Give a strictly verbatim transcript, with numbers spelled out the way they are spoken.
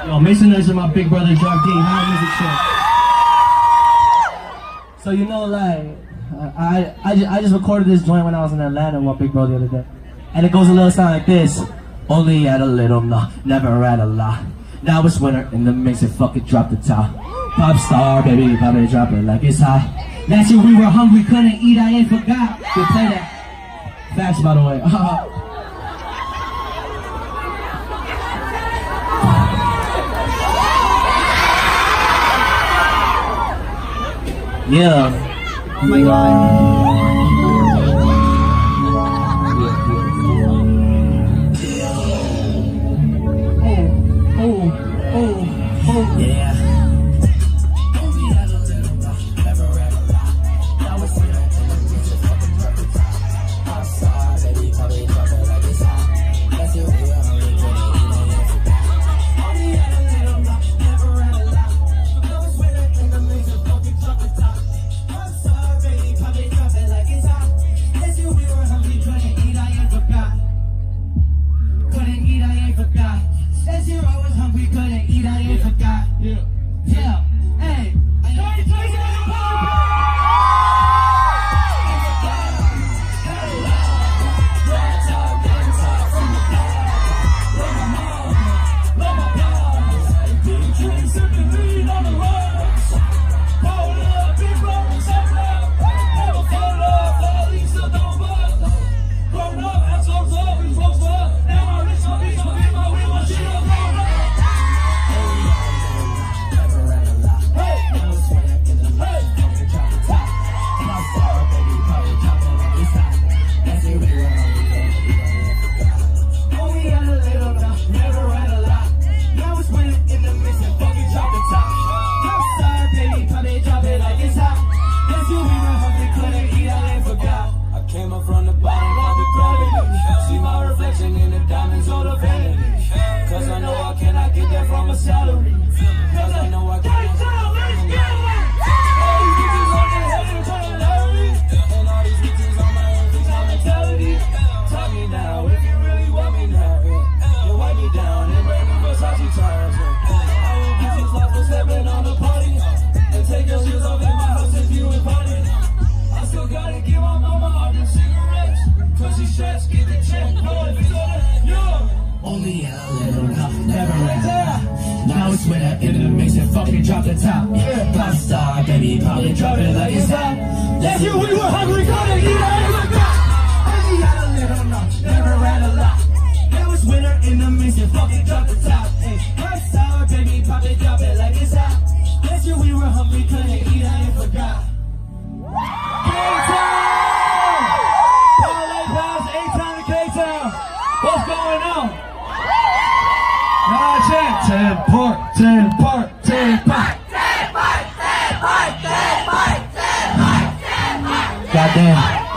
Yo, make some noise for my big brother Drug D. How music show. So you know, like, uh, I I just, I just recorded this joint when I was in Atlanta with my big brother the other day, and it goes a little sound like this. Only had a little, no, never had a lot. Now it's winter and the mix it fucking drop the top. Pop star, baby, pop it, drop it like it's hot. Last year we were hungry, couldn't eat, I ain't forgot. You play that. Facts, by the way. Yeah. Oh my God. Oh, oh, oh, oh. Yeah. Only a little enough, never ran out. Now it's winter in the mix and fucking drop the top. Yeah, pop star, baby, pop it, drop it like it's hot. Last year we were hungry, couldn't eat, I ain't forgot. Only had a little enough, never ran a lot. Now it's winter in the mix and fucking drop the top. Hey, pop star, baby, pop it, drop it like it's hot. Last year we were hungry, couldn't eat, I ain't forgot. K-Town! Parlay Pals, A-Town to K-Town. What's going on? Nah, check. Ten part, ten part, ten part. Ten part, ten part, ten part, ten part, ten part. Goddamn.